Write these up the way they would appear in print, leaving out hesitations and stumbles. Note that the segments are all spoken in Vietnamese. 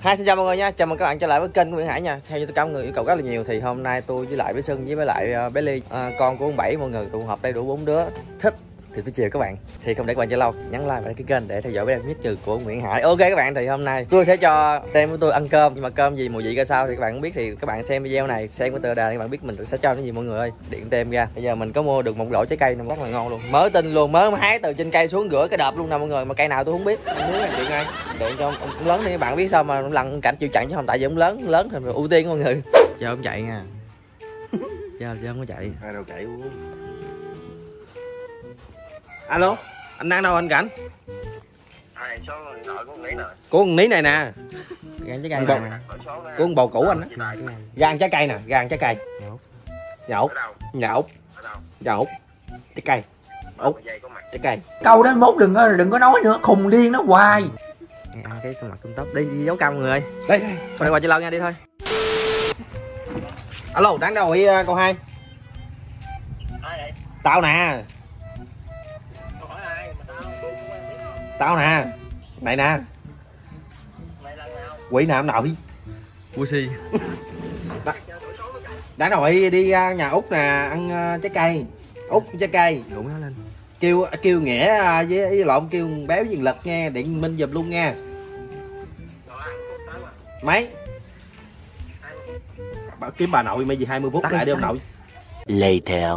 Xin chào mọi người nha, chào mừng các bạn trở lại với kênh của Nguyễn Hải nha. Theo như tất cả mọi người yêu cầu rất là nhiều thì hôm nay tôi với lại bé Xuân với lại bé Ly, con của ông Bảy, mọi người tụ họp đây đủ 4 đứa thích thì tôi chiều các bạn. Thì không để các bạn chờ lâu, nhấn like và đăng ký kênh để theo dõi video nhất trừ của Nguyễn Hải. Ok các bạn, thì hôm nay tôi sẽ cho tem của tôi ăn cơm, nhưng mà cơm gì mùi vị ra sao thì các bạn không biết, thì các bạn xem video này, xem cái tựa đề các bạn biết mình sẽ cho cái gì mọi người ơi. Điện tem ra. Bây giờ mình có mua được một loại trái cây nó rất là ngon luôn, mới tinh luôn, mới hái từ trên cây xuống rửa cái đợp luôn nè mọi người, mà cây nào tôi không biết. Muốn là điện ai điện cho ông lớn đi, các bạn biết sao mà lằn cảnh chịu chặn chứ không, tại vì ông lớn thì ưu tiên mọi người. Chờ ông chạy nha. Chờ ông có chạy. Ai đâu chạy luôn. Alo, anh đang đâu anh Cảnh? Của con Ní này nè. Gan trái cây nè. Của con bầu cũ anh á. Gan trái cây nè, gan trái cây. Nhột. Nhột. Nhột. Trái cây. Út. Trái cây. Câu đó mốt đừng có nói nữa, khùng điên nó hoài. Ăn cái mặt tôm tóc đi dấu cam mọi người. Đây. Qua đây qua chơi lâu nha, đi thôi. Alo, đang đâu vậy cô hai? Tao nè. Tao nè. Này nè. Quỷ nào nội. Pussy. Đang nội đi nhà Út nè, ăn trái cây. Út trái cây. Đụng nó lên. Kêu Nghĩa với lộn kêu béo với Lực nghe, điện Minh giùm luôn nha. Mấy? Kiếm bà nội mấy gì 20 phút lại đi ông nội. Later.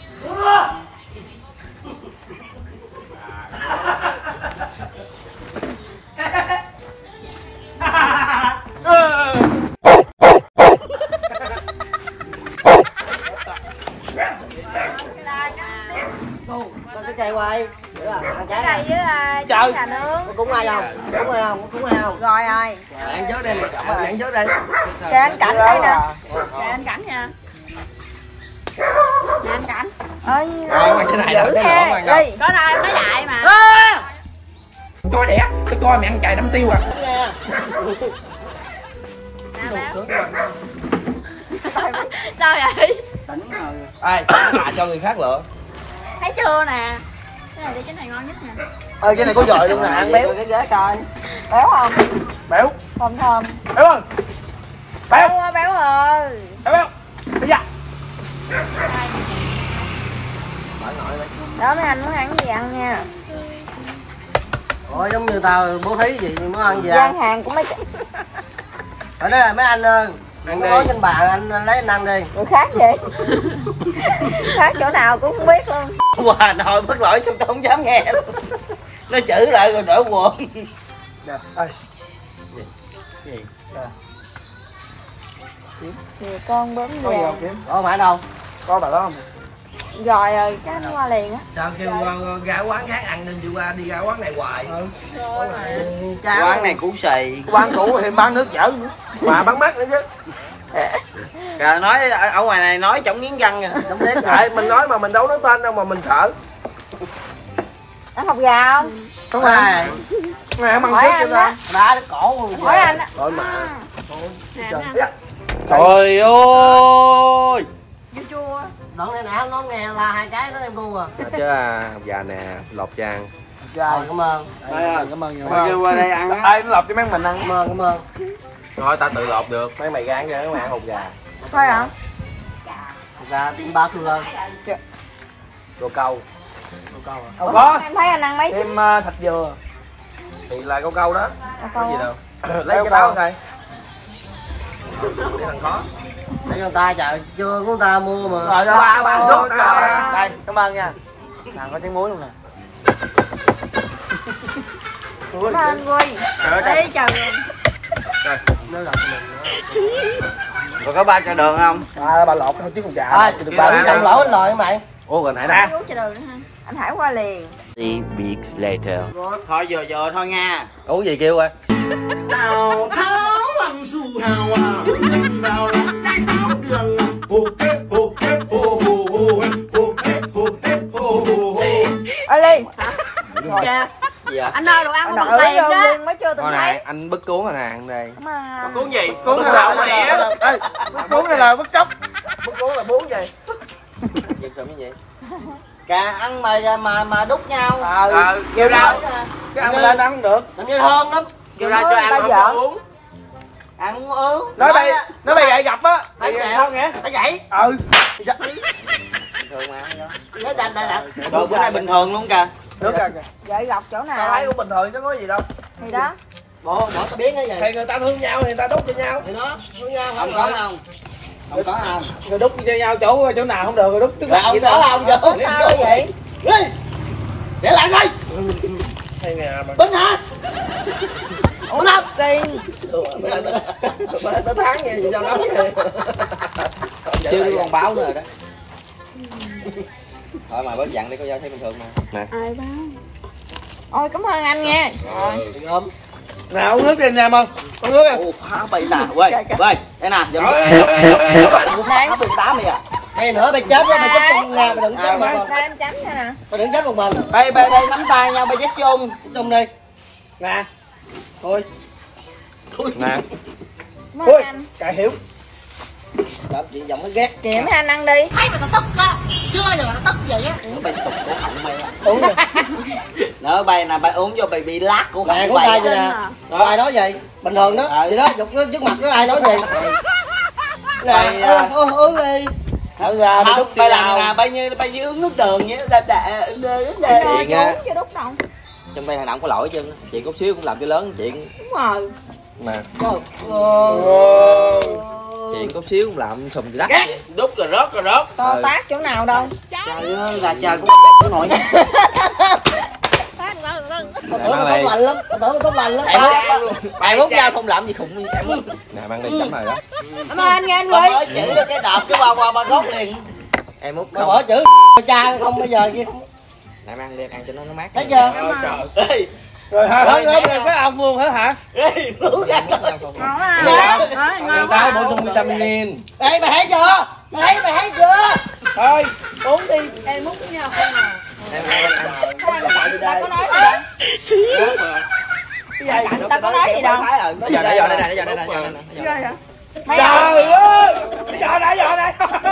Cái cây quay ăn trái này với trà nướng. cúng ai không? Cúng ai không? Cúng ai không? Rồi. Ăn trước đi, ăn trước đi. Kìa anh Cảnh đây nè. Kìa anh Cảnh nha. Nè anh Cảnh. Ơi. Dữ ha. Đi. Có đâu em nói đại mà. Coi đẻ, tôi coi mẹ ăn chạy đấm tiêu à. Nè béo. Sao vậy? Ai, cho người khác lựa. Thấy chưa nè. Cái này đi, cái này ngon nhất nè. Cái này có dồi luôn nè, ăn béo cái ghế coi. Béo không? Béo. Thơm thơm. Béo ơi. Béo. Béo ơi. Béo. Bây giờ. Đó mấy anh muốn ăn gì ăn nha. Ủa giống như tao bố thí gì muốn ăn gì Gian ăn. hàng của mấy Ở đây là mấy anh ơi. Đừng có nói trên bàn anh lấy anh ăn đi. người khác vậy. Khác chỗ nào cũng không biết luôn. Hòa nội bất lỗi xong tao không dám nghe luôn. Nó chửi lại rồi đỡ quần. Nè, ơi. Gì? Thì con bướm Có gì vàng. không Kiếm? Không phải đâu. Có bà đó không? Rồi cái anh qua liền á. Sao kêu ra quán khác ăn nên chị qua đi ra quán này hoài. Quán này cũ xì. Quán cũ thì bán nước dở nữa. Mà bán mắt nữa chứ. Rồi nói ở ngoài này nói trọng nghiến răng kìa. Không biết tại mình nói mà mình đâu nói tên đâu mà mình sợ. Ăn hột gà không? Không phải. Mày ăn Hỏi trước anh chưa đó. Đá cái cổ luôn. Hỏi anh á. Rồi mà. Nè, Trời ơi. chua chua. Đoạn này nè nó nghe là hai cái đó em cu à. Chứ học già nè, lột chan. Rồi cảm ơn. Cảm ơn nhiều. Mày kêu qua đây ăn á. Ai nó lọc cho mấy mình ăn. Cảm ơn. Thôi ta tự lột được. Mấy mày gán cho mấy ăn hột gà. Thôi hả? Gà tiêm 3 kg. Đồ câu. Không có. Em thấy anh ăn mấy Thêm thịt dừa. Thì là câu đó. Có gì đâu. Lấy Lấy cái táo coi. Để thằng khó. Để người ta trời chưa của người ta mua mà. Rồi ba bạn chút đây, cảm ơn nha. Thằng có tiếng muối luôn nè. Cảm ơn anh Quy. Đi chờ. Nó lọc mình. Còn có ba chợ đường không? Ba lột thôi chứ còn gà. Thôi, bạn nhận lỗi anh rồi mày. Ủa rồi nãy nè. Uống chờ đường nữa ha. Anh Hải qua liền. 3 weeks later. Thôi vừa thôi nha. Uống gì kêu coi. Tào tháo lăng su hào à, vào lăng cái tháo đường hồ hê hồ hê hồ hồ hồ hồ hê hồ hê hồ hồ hồ. Ơi Ly. Hả? Gì vậy? Anh ơi đồ ăn Anh không tiền vô đó. Mới chưa từng Thôi thấy. nè, anh bứt cuốn rồi nè, ăn đây. Cuốn gì? Cuốn này là mẹ. Cuốn này là bứt cốc. Bút cuốn là bún gì? Giật sầm cái gì? Gà ăn mà đút nhau. Kêu ra. Cái ăn lên ăn không được. Tự nhiên thơm lắm. Kêu ra cho ăn không có uống. ăn không uống. Nói mày gậy gặp á. Phải Mày chèo. không nghe? Phải vậy. Ừ. Thường mà. Nhớ đành đây nè. Đồ bữa nay bình thường luôn kìa. Nước kìa. Gậy gọc chỗ Tao nào thấy cũng bình thường chứ có gì đâu. thì đó. Bỏ tao biến cái gì. Thì người ta thương nhau thì người ta đút cho nhau. Thì đó, thương nhau Không có không? Không có không? Rồi đút cho nhau chỗ nào không được rồi đút trước Là mặt không vậy có đó. không? Ủa sao vậy? Để lại coi. Hay nè mà. Bính hả? Ủa lắp đi. Mà tới tháng gì sao nói vậy? Chưa đưa con báo nữa rồi đó. Thôi mà bớt dặn đi, coi giao thấy bình thường mà. Ai báo? Ôi cảm ơn anh nha. Rồi. ôm. Nào uống nước đi anh Nam không? Uống nước đi. Ồ, phá bậy nè. Quay, quay. Đây nè, giờ Đây. nó bị 80 à. Hay nữa mày chết đó, mày chết chung nha, mày đừng chết một mình. Đây em chấm cho nè. Mày đừng chết một mình. Đây nắm tay nhau, bay chết chung. Chung đi. Nè. Thôi. Nè. Cảm Ui, ơn anh. cài hiểu. Làm chuyện giọng nó ghét. Kìa mấy anh ăn đi. Nó bay sụp cổ họng mày á. Uống đi. Nó bay nè, bay uống vô bay bị lát cổ Nè, họng của tay bay. vậy nè. Rồi ai nói gì? Bình thường đó. Vậy đó, dục nó trước mặt nó ai nói gì? Nè, uống đi. Thật ra đi đút Bay cho làm nè, nhau. bay như uống nước đường vậy. Đạp Chuyện á. uống chứ đút đâu. Trong đây thằng nào cũng có lỗi chứ. Chuyện chút xíu cũng làm cho lớn chuyện. Đúng rồi. Nè. Chuyện chút xíu cũng làm sùm gì đất. Đút rồi rớt. To tác chỗ nào đâu. Trời ơi, là trời cũng nổi. Tao tưởng nó tốt lành lắm. Tao tưởng nó tốt lành lắm. Ai múc nhau không làm gì khùng gì. Nè mang đi chấm này đó. Cảm ơn anh nha anh Bà Huy. mới chữ được cái đạp cái qua gốc liền. Em múc Mày không. bỏ chữ cha không bây giờ kia. Nãy mang đi ăn cho nó mát. Thấy chưa? Ê, Rồi hả? Cái ông luôn hả? ê, uống ra coi. Ngon á. Rồi, Người ngon ta quá. bổ sung vitamin. Ê mày thấy chưa? Mày thấy chưa? Thôi, uống đi. Em múc với nhau không nào. Em ăn. Ta có nói gì đâu. Ta có nói gì đâu. Nó giờ đây nè. Mấy Trời ông, ơi. Giờ đây.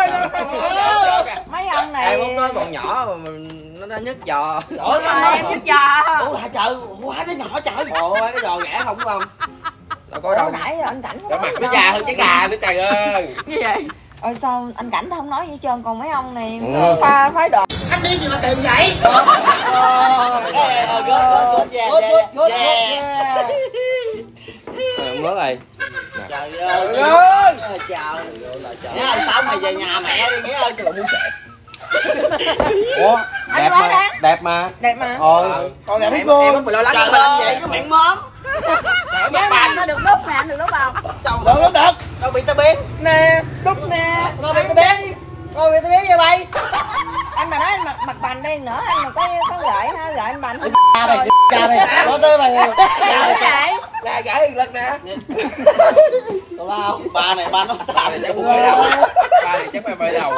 mấy ông này. Em múc nó còn nhỏ mà nó nhức giò. Ủa, Em thích giò. ủa là trời, quá nó nhỏ trời. Ồ, cái giò ghẻ không không? Đâu có đâu. Nãy giờ anh Cảnh không Cái nói mặt gì nó đâu. già hơn trái cà nữa trời ơi. Như vậy. Ôi sao anh Cảnh không nói gì hết trơn, còn mấy ông này Ừ. pha phái đồ. Uống nước này. Trời Trời ơi. ơi. Chào. Nghĩa ơi, tao mày về nhà mẹ đi Nghĩa ơi. Trời muốn sẹt. Ủa, Anh đẹp quá mà. đáng. Đẹp mà. Đẹp mà. Con đẹp Em luôn. múc mày lo lắng Trời không làm ơi, gì. cái miệng móm. Cái này nó được đúc nè, anh được đúc không? Trời ơi, Được. đâu bị tao biến. Nè, đúc nè. Tao biết tao biết. Tao biết vậy mày. Anh mà nói anh mặc bành đi nữa, anh mà có gợi ha, gợi anh bành. Cha mày. Bỏ tư mày. Gợi vậy. Nè, gãy lần nè. Tao lao. Ba này ba nó xà này chắc Ba này chắc mày bơi đầu.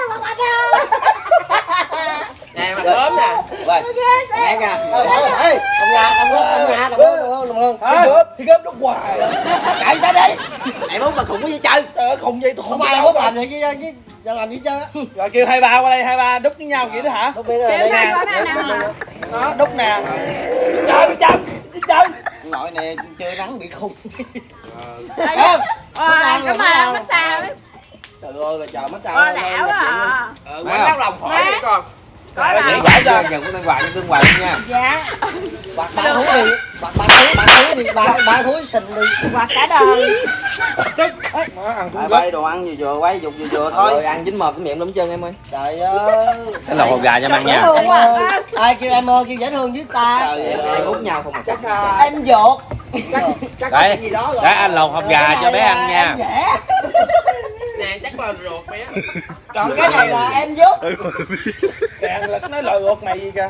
Nè, mặt ốm nè. Vậy. Nghe kìa. Ê, trong nhà, đồng hương. Thì gớm đúc hoài. Chạy ra đi. Em múc mà khùng quá vậy trời. Trời ơi, khùng vậy tôi Không không ai biết hút đâu. làm gì chứ giờ làm gì chứ. Rồi kêu hai ba qua đây, hai ba đúc với nhau vậy đó hả? Không biết rồi Kêu đây hai nè. qua mấy anh ăn hả? Đó, đúc nè. Trời trời. Nội này chơi nắng bị khùng. Cảm ơn massage. Trời ơi là trời mất sao. Con đảo à. Quán đau lòng khỏi đi con. Có Vậy đâu. gãy cho. Giờ cũng đang quà cho cưng quà nha. Dạ. Bạn thúi đi. Bạn thúi xình đi. Quạt cả đời. Nó ăn Bay bay đồ ăn vừa quay dục vừa thôi. Rồi ăn dính mồm cái miệng lắm chân em ơi. Trời ơi. Cái lẩu hột gà cho mang nha. Thương quá. Ai kêu em ơi, kêu dễ thương với ta. Trời Em ơi. múc nhau không mà chắc. Em dột. Đấy, đấy anh lẩu hột gà cho bé ăn nha. Em dễ. Nè chắc là ruột bé. Còn cái này là em dốt. Càng lực nói lời ruột mày gì kìa.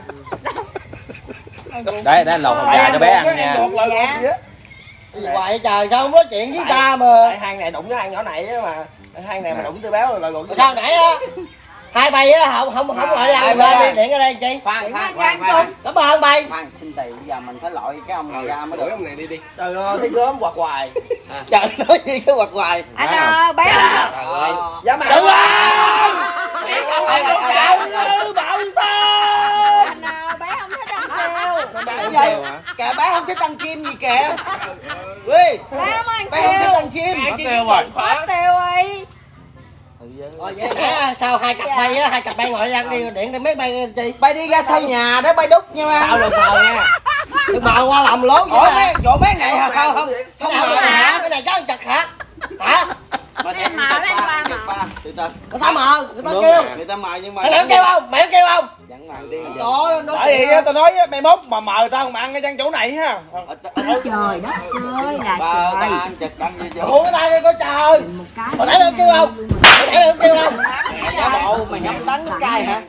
Đấy, đấy lẩu hột gà cho bé ăn nha. Gì hoài trời, sao không nói chuyện với ta mà. Tại hang này đụng với hang nhỏ này á mà. Hang này mà đụng tôi béo là ruột. Sao nãy á hai bay á không gọi làm ra đi điện ở đây chị. Khoan. Cảm ơn bay. Khoan, xin tiền bây giờ mình phải loại cái ông này ra mới được. ông này đi đi. Trời ơi, thấy gớm quạt hoài. Trời nói gì cái quạt hoài. Anh ơi, bé không? Trời ơi. Dám ăn. Đúng rồi. Mẹ con mày con chào bảo ta. Anh ơi, bé không thích ăn kêu. Vậy kìa bé không thích ăn chim gì kìa. Ui, Bé không ăn bé không thích kêu. ăn chim tiêu rồi. Mất tiêu đi. Rồi vậy hả? Sao hai cặp bay ngồi ăn đi điện đi mấy bay chi? Bay đi ra sau nhà đó bay đúc nha ba. Tao đừng mờ nha. Đừng mờ qua làm lố vậy. Chỗ mấy này hả? Không. Cái nào hả? Cái này cháu chật hả? Hả? Em mờ lên ba mờ. Người ta mờ, người ta kêu. Người ta mời nhưng mà Mày kêu không? Mày kêu không? Chẳng mời đi. Đó nói Tại vì tao nói mai mốt mà mời tao mà ăn cái trang chỗ này ha. Trời đất ơi là trời. Ăn chật ăn gì vậy? Ủa cái tay đi có trời. Một cái. Hồi nãy mày kêu không? Hồi nãy mày kêu không? Giả bộ mày ngâm đắng nước cay hả?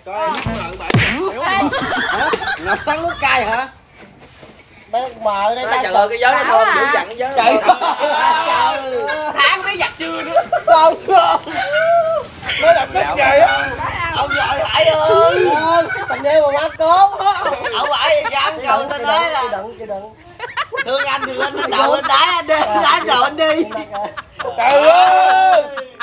Ngâm đắng nước cay hả? Bé mờ đây ta Trời cái giới nó thơm dữ dặn cái giới. Trời tháng mấy giặt chưa nữa. con. Nó đập tức vậy á. Ông giỏi phải ơi. Tình yêu mà má cố. Ông phải ra ăn cầu tao nói là Chị đừng. thương anh thì lên nó đầu anh đá anh đi, đá đầu anh đi. Trời ơi.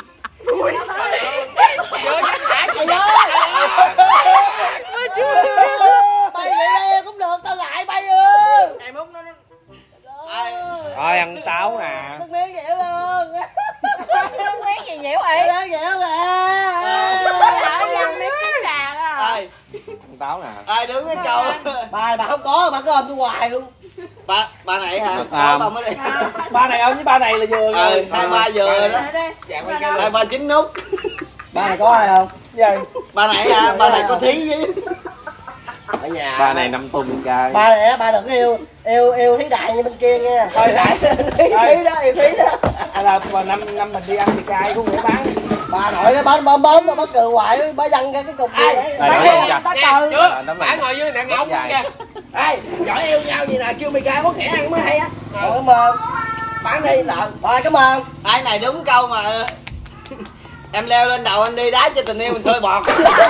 Bay vậy đây cũng được, tao lại bay ơi. Ngày mốt nó Rồi ăn táo nè. Nước miếng vậy luôn. Nước miếng gì nhiễu vậy? Nước miếng vậy Ở dân miếng trứng gà đó. ai Ăn táo nè. ai đứng cái cầu. bà không có, bà cứ ôm tôi hoài luôn. Ba này hả? Có ba mới đi. Ba này ôm với ba này là vừa rồi. Hai ba vừa đó. Hai ba chín nút. Ba này có ai không? Gì? Ba này hả? Ba này có thí với. Ở nhà. Ba này 5 tuần trai. Ba này ba đừng yêu thí đại như bên kia nha. Thôi đại. Thí đó, yêu thí đó. Là mà năm mình đi ăn thì cay cũng nghĩa bán. Bà nội nó bấm bà cừ hoài, bà văng ra cái cục kia đấy. Bà ngồi dưới nè ngóng kìa. Ê, giỏi yêu nhau gì nè, kêu mày cay có khẽ ăn mới hay á. Rồi cảm ơn. Bán đi lợn. Rồi cảm ơn. Ai này đúng câu mà. Em leo lên đầu anh đi đá cho tình yêu mình sôi bọt.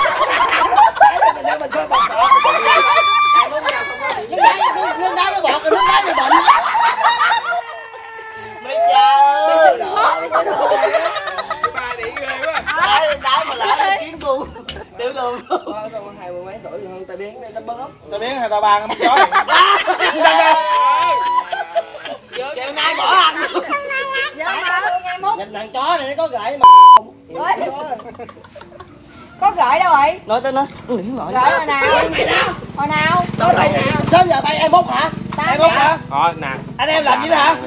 Mình chơi bọt. Nước đá cái bọt rồi nước đá cái bệnh. Mấy cha ơi. Ba điện ghê quá. Đá mà lỡ là kiến bu. Tiểu luôn. Hai mươi mấy tuổi hơn tao biến nó bớt. Tao biết hay tao ba nó bắt chó. Chiều nay bỏ ăn. Nhìn thằng chó này nó có gậy mà. Có gợi đâu rồi? Nói tới nó liễn nội. Gợi hồi nào? Hồi nào? Nói đây nè. Sớm giờ bay em mốt hả? Em mốt hả? Thôi nè. Anh em làm gì đó hả?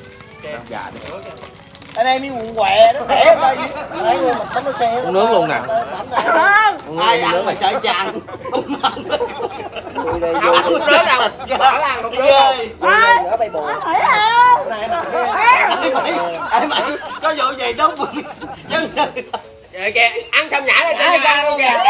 Anh em đi quần què nó để coi. Đấy nguyên một bánh xe. Nướng luôn nè. Ai ăn mà sợ chàng. Không ăn. Không ăn một rớt đâu. Không ăn một rớt đâu. Nữa bay bù. Hỏi không? Ai mày có vụ gì đốt dân Vậy kìa, ăn xong nhả lên cái ca luôn kìa.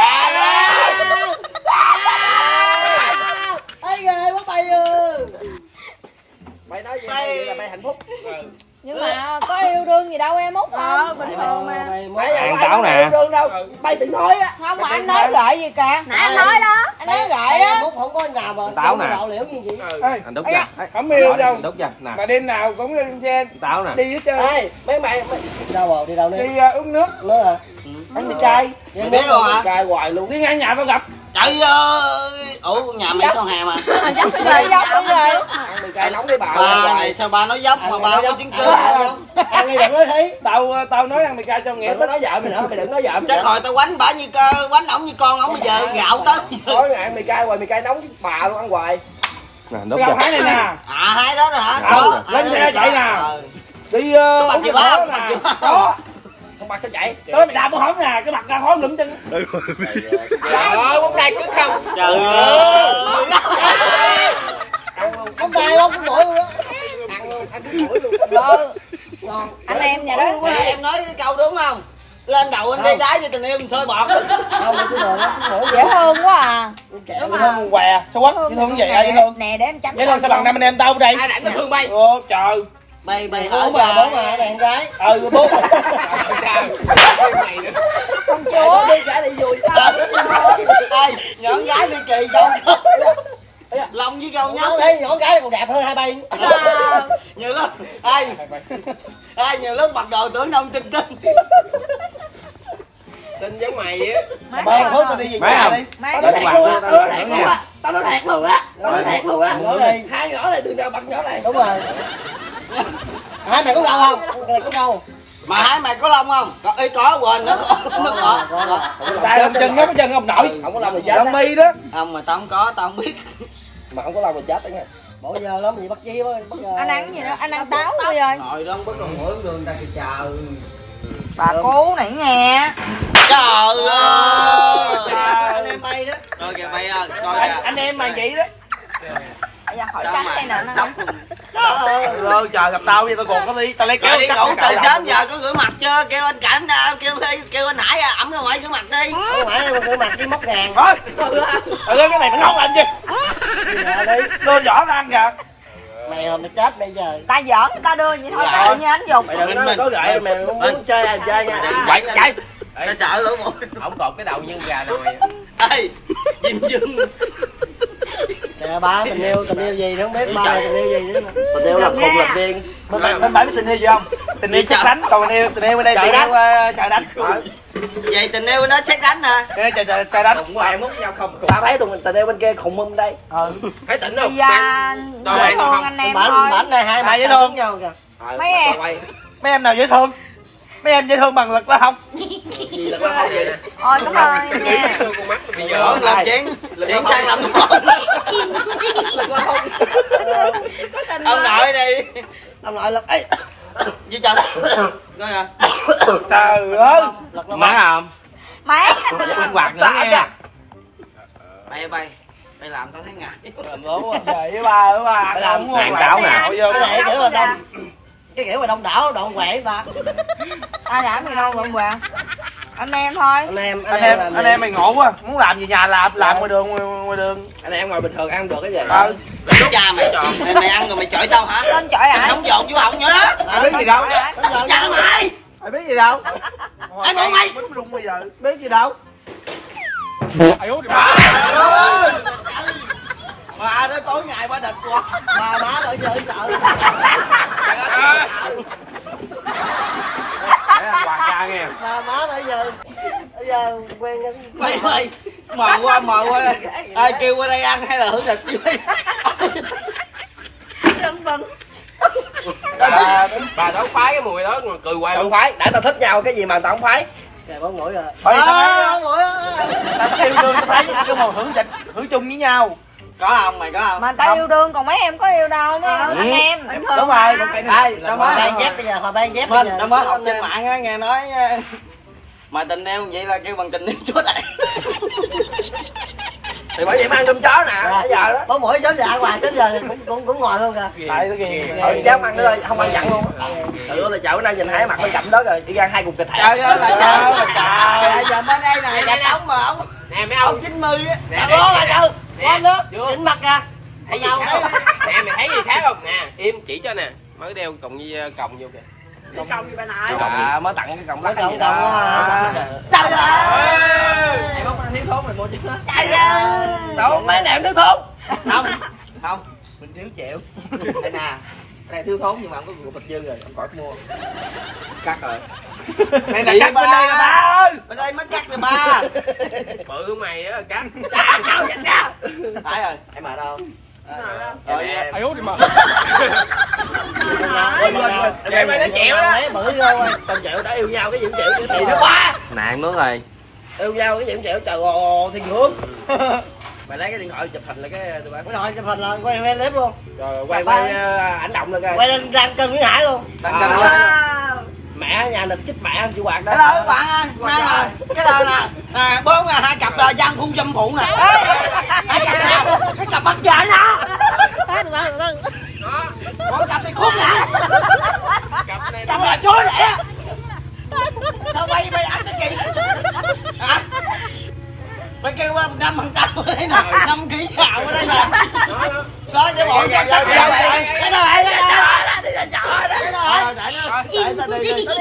Ê ghê quá bay ơi. Mày nói gì vậy là mày hạnh phúc. Nhưng mà có yêu đương gì đâu em Út không? Bình thường mà. Ăn táo nè. Yêu đương đâu, bay tự nói á. Không mà anh nói gợi gì kìa. Nãy anh nói đó. Anh nói gợi đó. Út không có nào mà táo nè. lộ liễu như vậy. Anh đút ra. Không yêu đâu. Đút ra nè. Mà đêm nào cũng lên xe táo nè. Đi hết trơn. Ê, mấy mày đâu rồi, đi đâu nè? Đi uống nước. Nước hả? Ăn mì cay. Mày biết luôn hả? Cay hoài luôn. Đi ngang nhà tao gặp. Trời ơi. Ủa nhà mày sao hè mà. Dốc rồi, dốc luôn rồi. Ăn mì cay nóng đi bà. Ba này sao ba nói dốc mà ba không có chứng cứ. Ăn đi đừng nói thí. Tao nói ăn mì cay cho nghĩa. Đừng có nói vợ mày nữa, mày đừng nói vợ mày. Chắc hồi tao quánh bả như quánh ổng như con ổng bây giờ gạo tới. Tối ngày ăn mì cay hoài, mì cay nóng với bà luôn ăn hoài. Nè, đút ra. Hái này nè. À hai đó rồi hả? Có. Lên xe chạy nè. Đi mặt gì ba? Có. Con mặt sao chạy? Tới mày đạp hổng nè, cái mặt ra khó lụm chân. Trời ơi, bóng tay cứ không. Trời ơi. Bóng tay không cứ mũi luôn á. Ăn cứ mũi luôn. Ngon. Anh em nhà đó. Em nói cái câu đúng không? Lên đầu anh đi đá cho tình yêu mình sôi bọt. Không, cái đồ nó cứ mũi Dễ thương quá à. Đúng không? Què, sao quá? Dễ thương vậy à, dễ thương. Nè để em tránh. Dễ thương sao bằng năm anh em tao ở đây? ai đánh nó thương bay. Ồ trời. Mày Bố hỏi bà đàn gái. Bố. Con chúa. Đi cả đi vui. Ê, nhỏ gái đi kỳ không? Lòng với gâu nhóc. Thấy nhỏ gái còn đẹp hơn hai bay. Nhiều lúc nhiều lúc mặc đồ tưởng ông Trinh Trinh. Tin giống mày vậy á. Ba phút tao đi về nhà đi. Tao nói thiệt luôn á. Tao nói thiệt luôn á. Tao nói thiệt luôn á. Tao nói thiệt luôn á. Nhỏ này, hai nhỏ này đừng nào bằng nhỏ này. Đúng rồi. Hái mày có câu không? Mày có câu. Mà hái mày có lông không? Có quên nó có. Tay lông chân, cái chân ông nội. Không có lông thì chết. Lông mi đó. Không mà tao không có, tao không biết. Mà không có lông thì chết đấy nha. Bỏ giờ lắm gì bắt chi bất ngờ. Anh ăn gì đó, anh ăn táo thôi rồi. Ngồi đó bất còn mỗi đường ta kêu chờ. Bà cố này nghe. Trời ơi. Anh em bay đó. Coi kìa bay ơi, coi kìa. Anh em mà vậy đó. Bây giờ hỏi trắng đây nè nó Đóng Ơi trời gặp tao vậy tao còn có đi, tao lấy kéo đi ngủ từ sớm giờ có rửa mặt chưa? Kêu anh Cảnh kêu anh Hải ẩm ra ngoài rửa mặt đi. Không phải em rửa mặt đi móc ngàn. Thôi. Cái này nó ngon anh chứ. Đi. Đưa vỏ ra ăn kìa. Mày hôm mày chết bây giờ. ta giỡn người ta đưa vậy thôi, tự nhiên anh dùng. Mày đừng nói có gậy mày muốn chơi ai chơi nha. Quậy chạy. Tao sợ lỗ mũi. Không còn cái đầu như gà nồi. Ê, Dinh Dương. Nè ba tình yêu gì nữa không biết, ba này tình yêu gì nữa. Tình yêu làm khùng làm điên. Anh phải biết tình yêu gì không? Tình yêu xét đánh, còn tình yêu bên đây tình yêu trời đánh. Vậy tình yêu nó xét đánh nè. Cái trời đánh. Cũng em mút nhau không. Tao thấy tình yêu bên kia khùng bên đây. Thấy tỉnh Bây không? giờ dễ thương anh em thôi. Bản này hai mặt dễ thương nhau kìa. Mấy em. Mấy em nào dễ thương? Mấy em dễ thương bằng lực đó không? Gì là có không vậy nè. Ôi cảm ơn em nha. Bây giờ làm chuyện sang làm đúng không? Ông nội đi. Ông nội lực ấy. Với chân. Coi nè. Trời ơi. Má không? Má. Quạt nữa nghe. Bay làm tao thấy ngại. Vậy ba làm hàng đảo nào vô. Cái kiểu mà đông. Cái kiểu mà đông đảo đoạn quẹt người ta. Ai làm gì đâu bạn quẹt. Anh em thôi. Anh em mày ngộ quá, muốn làm gì nhà làm ngoài đường. Anh em ngồi bình thường ăn được cái gì. Cha mày tròn, mày ăn rồi mày chửi tao hả? Lên chọi hả? Không dồn vô họng nữa đó. Biết gì đâu. Cha mày. Mày biết gì đâu. Ai ngu mày? Rung bây giờ. Biết gì đâu. Mà đó tối ngày qua địch quá. Mà má đợi chơi sợ. Hoàng ca nghe. Mà má bây giờ quen nhân. Mày mờ qua đây. Ai kêu qua đây ăn hay là hưởng thịt chứ? Đừng bừng. Bà đâu phái cái mùi đó cười hoài. Không phái, đã tao thích nhau cái gì mà tao không phái. Kìa bóng mũi rồi. Thôi tao yêu đương tao thấy cái mùi hưởng chung với nhau. Có không mày có không? Mà tao yêu đương còn mấy em có yêu đâu mấy anh em. Đúng rồi. Ai Tao mới ban dép bây giờ, hồi ban dép bây giờ. Tao mới học trên mạng á nghe nói mà tình yêu vậy là kêu bằng tình yêu chúa này. Thì bởi vậy mà ăn cơm chó nè, bây giờ đó. Bóng mũi sớm giờ ăn hoài, sớm giờ cũng ngồi luôn kìa. Tại cái gì? Dám ăn nữa thôi, không ăn dặn luôn. Tự là chợ bữa nay nhìn thấy mặt bên cạnh đó rồi, đi ra hai cục thịt thẻ. Trời ơi là trời. Bây giờ bên đây này là ông mà ông. Nè mấy ông 90 á. Nè đó là đâu? Con nước, chỉnh mặt kìa. Thấy gì nè mày thấy gì khác không? Nè, im chỉ cho nè. Mới đeo còng vô kìa. Còng gì bà nội? Mới tặng cái còng lắc Còng gì đó. Trời ơi. Em không ăn thiếu thốn mày mua chứ. Trời ơi. Đâu mấy em thiếu thốn. Không. Mình thiếu chịu. Đây nè. Cái này thiếu thốn nhưng mà ông có cục thịt dư rồi, ông khỏi mua. Cắt rồi. Này là cắt bên đây nè ba ơi. Bên đây mới cắt nè ba. Bự mày á cắt. Chào dành ra. Phải rồi. Em ở đâu? Rồi ai út đi mà. Vậy mày nói chịu đó. Bự ghê ơi. Tao chịu đã yêu nhau cái gì cũng chịu. Thì nó quá. Nạn nữa rồi. Yêu nhau cái gì cũng chịu. Trời ơi thiên hướng. Mày lấy cái điện thoại chụp hình lại cái tụi bay. Cái điện chụp hình là quay clip luôn. Rồi quay ảnh động lên coi. Quay lên đăng kênh Nguyễn Hải luôn. Mẹ nhà lịch chích mẹ chị Hoạt đó. Hello các bạn ơi. Nè cái đời nè. 2 cặp đời giang khung dâm phụ nè. 2 cặp nào? Cái cặp bắt trời nè. Con cặp này khốn lại. Cặp là chối vậy á. Sao bay ăn cái gì? Hả? Mày kêu 5% ở đây nè, 5 kg gạo ở đây nè. Đó chứ bộ cái đâu vậy? Cái đâu vậy? Để tao đi đi.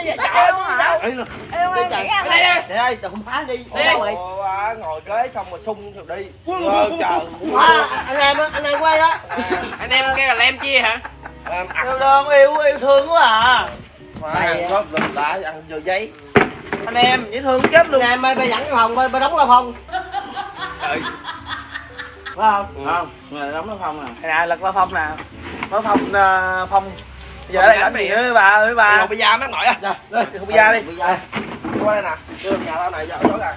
Đi ơi, không phá đi. Đâu vậy? Ngồi kế xong rồi sung rồi đi. Trời. Anh em quay đó. Anh em kia là lem chia hả? Yêu đương yêu thương quá à. Mày có lùm lại ăn vừa giấy. Anh em dễ thương chết luôn. Ngày mai bay dẫn cái phòng bay đóng la phong. Trời. Phải không? Không. Người đóng nó phong nè. Nè lật la phong nè. Nó phong phong Giờ đây làm gì nữa bà ơi bà. Không bida mấy nội á. Không bida đi. Đi qua đây nè. Đưa nhà tao này cho kìa.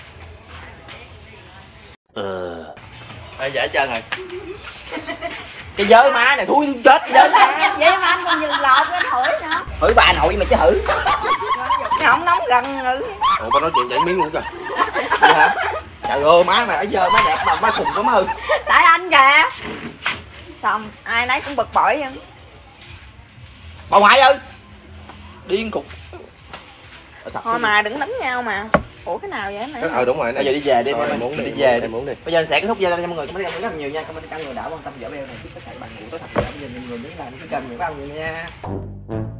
Ê dễ trơn rồi. Cái giới má này thúi chết giới má. Vậy mà anh còn nhìn lọt cái thổi nữa. Thử bà nội mà chứ thử. Cái không nóng gần ngữ. Ủa ba nói chuyện chảy miếng luôn kìa. Vậy hả? Trời ơi má mày ở giờ má đẹp mà má khùng lắm ư. Tại anh kìa. Xong ai nấy cũng bực bội vậy. Bà ngoại ơi. Điên cục. Thôi mà đừng đánh nhau mà. Ủa cái nào vậy mày? Đúng rồi. Bây giờ đi về đi. Thôi, Thôi, muốn đi đi về đi. muốn đi. Bây giờ anh sẽ kết thúc video cho mọi người. Cảm ơn rất là nhiều nha. Cảm ơn các người đã quan tâm dõi video này. Chúc tất cả các bạn ngủ tối thật. Bây giờ nhìn người nhấn like cái kênh của các bạn nha.